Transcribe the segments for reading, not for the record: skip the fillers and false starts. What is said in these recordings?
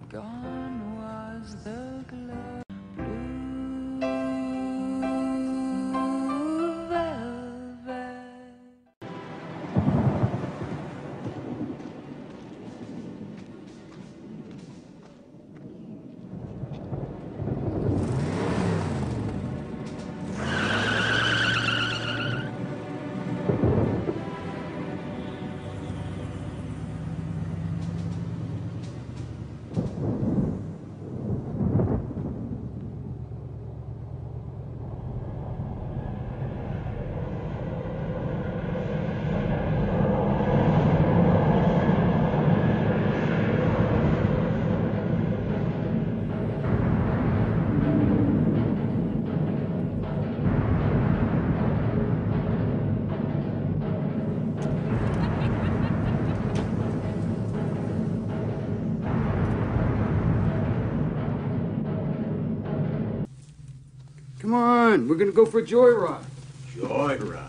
Gone was the glow, blue velvet. Come on, we're gonna go for a joyride. Joyride.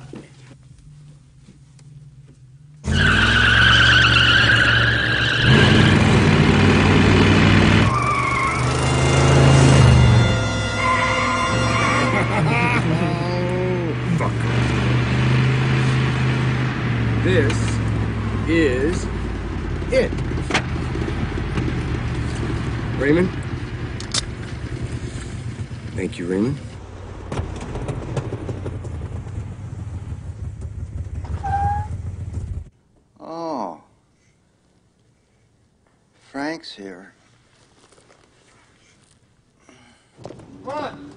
Fuck. This is it. Raymond? Thank you, Raymond. Oh. Frank's here. Come on.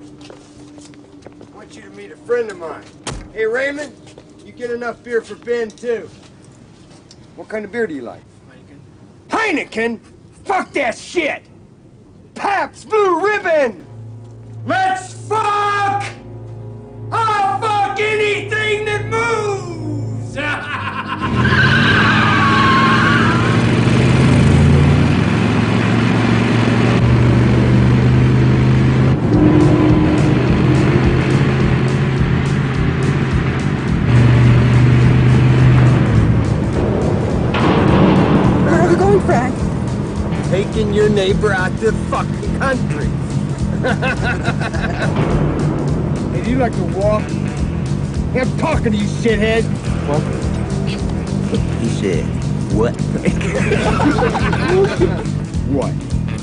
I want you to meet a friend of mine. Hey, Raymond, you get enough beer for Ben, too. What kind of beer do you like? Heineken. Heineken? Fuck that shit! Pabst Blue Ribbon! Let's fuck! I'll fuck anything that moves! Where are we going, Frank? Taking your neighbor out to fucking country. Hey, do you like to walk? Hey, I'm talking to you, shithead. Well, He said, what? what?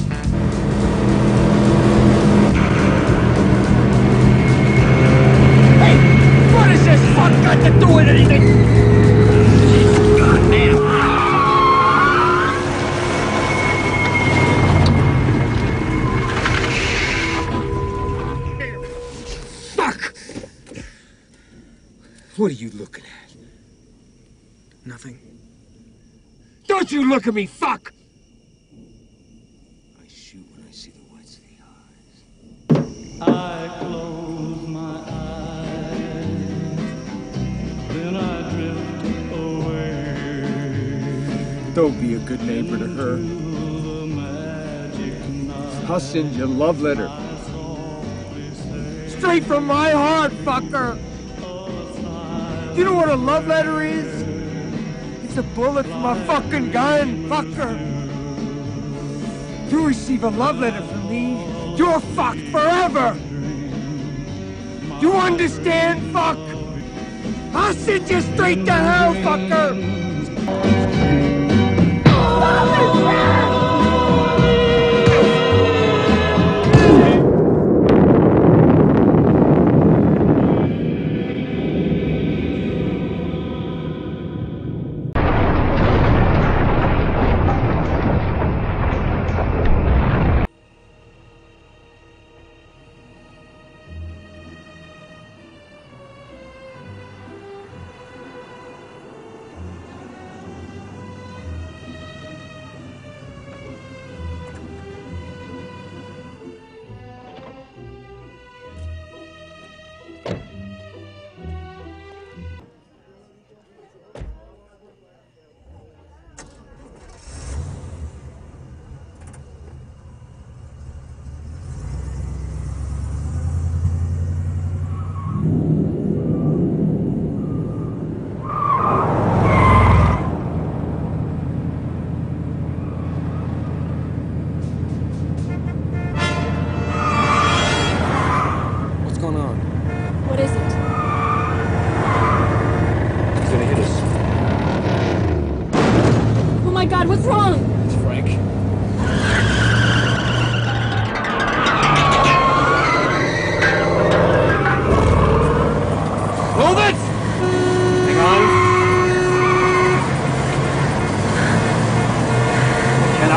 Hey, what has this fuck got to do with anything? Goddamn. Fuck! What are you looking at? Nothing. Don't you look at me, fuck! I shoot when I see the whites of the eyes. I close my eyes, then I drift away. Don't be a good neighbor to her. The magic night I'll send you a love letter. softly say, Straight from my heart, fucker! Do you know what a love letter is? It's a bullet from a fucking gun, fucker! If you receive a love letter from me, you're fucked forever! You understand, fuck? I'll send you straight to hell, fucker!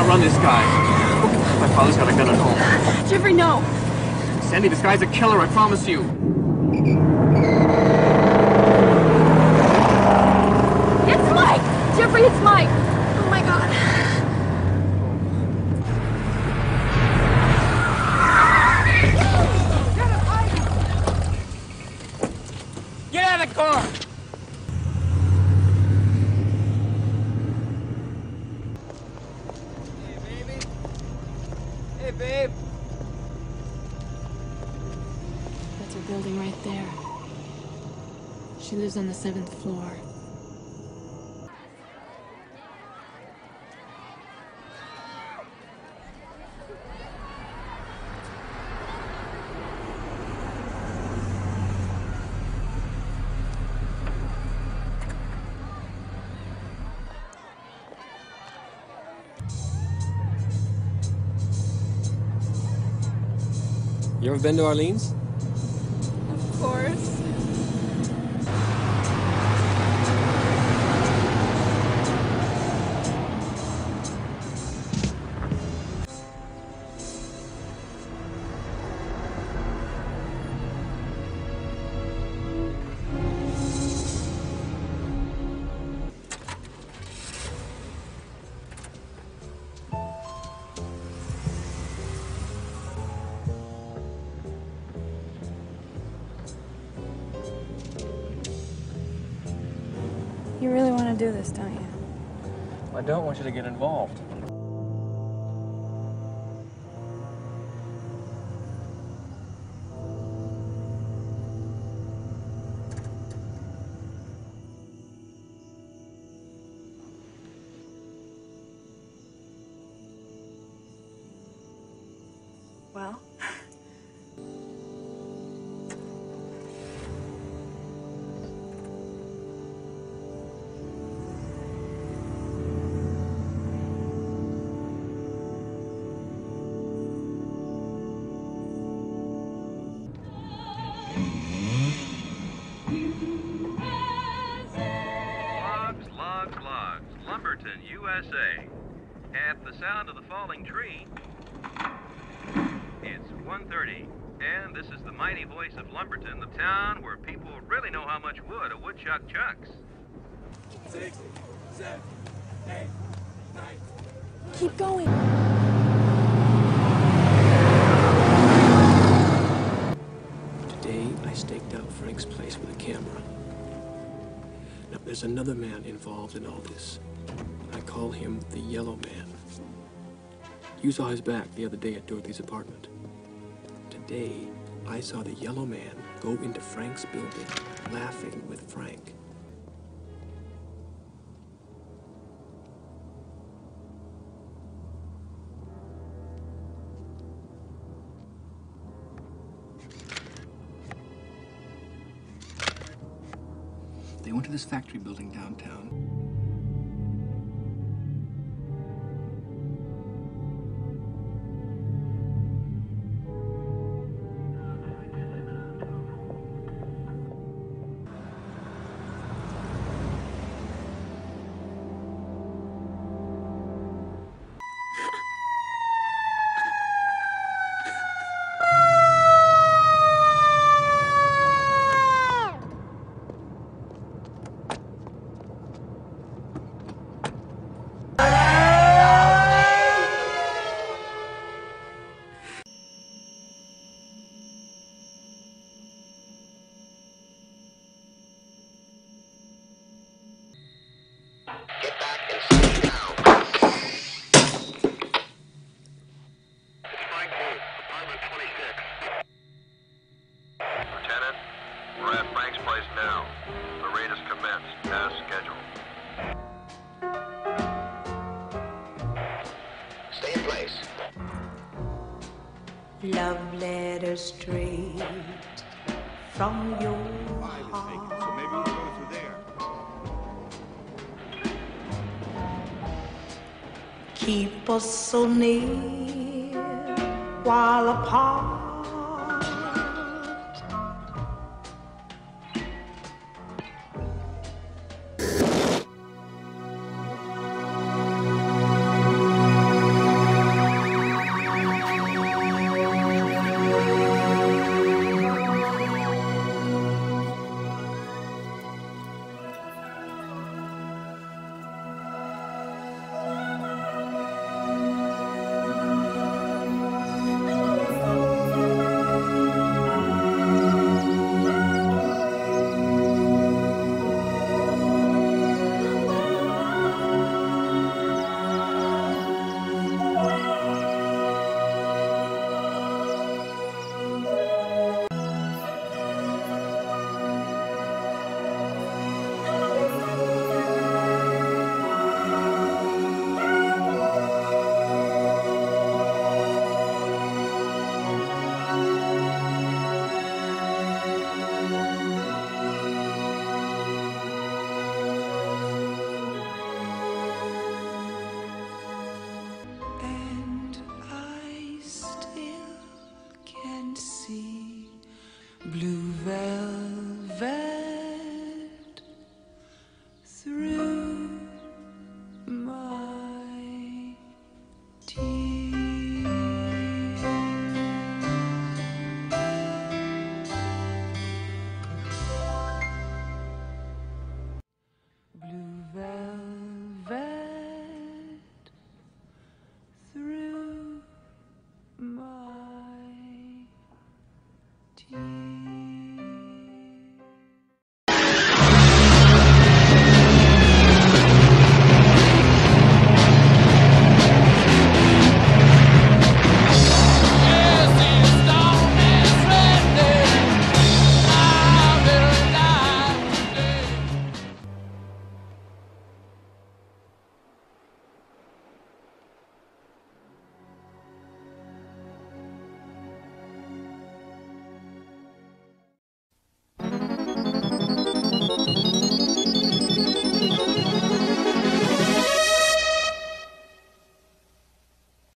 outrun this guy. My father's got a gun at home. Jeffrey, no. Sandy, this guy's a killer, I promise you. It's Mike! Jeffrey, it's Mike! Oh my God. Get out of the car! Hey, baby. Hey, babe. That's her building right there. She lives on the 7th floor. You ever been to Orleans? Of course. You really want to do this, don't you? I don't want you to get involved. Well? Logs, Lumberton, USA. At the sound of the falling tree, it's 1:30, and this is the mighty voice of Lumberton, the town where people really know how much wood a woodchuck chucks. 6, 7, 8, 9. Keep going. Today, I staked out Frank's place with a camera. Now, there's another man involved in all this. I call him the Yellow Man. You saw his back the other day at Dorothy's apartment. Today, I saw the Yellow Man go into Frank's building, laughing with Frank. They went to this factory building downtown. Lieutenant, we're at Frank's place now. The raid has commenced, as scheduled. Stay in place. Love letter straight from your heart. So maybe we'll go through there. Keep us so near while apart.